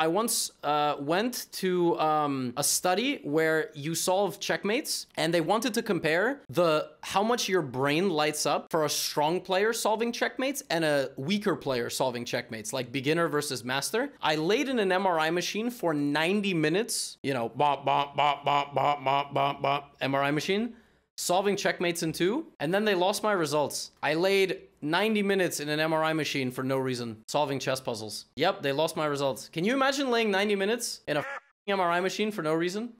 I once went to a study where you solve checkmates, and they wanted to compare how much your brain lights up for a strong player solving checkmates and a weaker player solving checkmates, like beginner versus master. I laid in an MRI machine for 90 minutes, you know, bop, bop, bop, bop, bop, bop, bop, bop, MRI machine, solving checkmates in 2, and then they lost my results. I laid 90 minutes in an MRI machine for no reason, solving chess puzzles. Yep, they lost my results. Can you imagine laying 90 minutes in a MRI machine for no reason?